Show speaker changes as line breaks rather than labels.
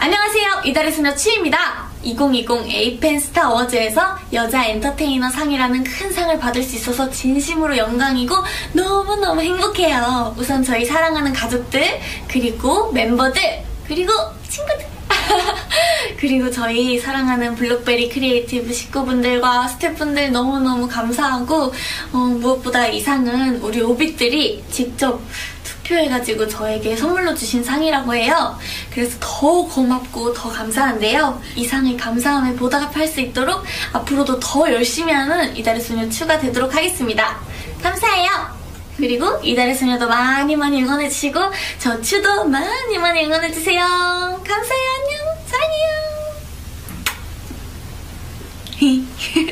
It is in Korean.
안녕하세요, 이달의 소녀 추입니다. 2020 에이펜 스타 어워즈에서 여자 엔터테이너 상이라는 큰 상을 받을 수 있어서 진심으로 영광이고 너무너무 행복해요. 우선 저희 사랑하는 가족들, 그리고 멤버들, 그리고 친구들, 그리고 저희 사랑하는 블록베리 크리에이티브 식구분들과 스태프분들 너무너무 감사하고, 무엇보다 이 상은 우리 오빛들이 직접 투표해가지고 저에게 선물로 주신 상이라고 해요. 그래서 더 고맙고 더 감사한데요. 이 상의 감사함에 보답할 수 있도록 앞으로도 더 열심히 하는 이달의 소녀 추가 되도록 하겠습니다. 감사해요. 그리고 이달의 소녀도 많이 응원해주시고 저 추도 많이 응원해주세요. 감사해요. 안녕. 사랑해요.